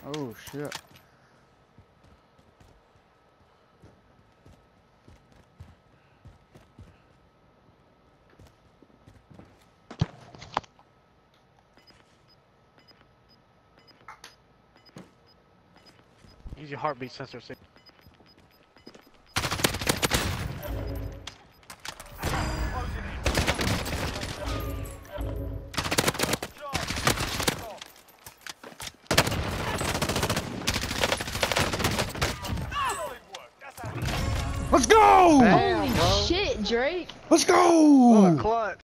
Oh shit. Use your heartbeat sensor. Let's go! Damn, Holy bro. shit, Drake. Let's go! What a clutch.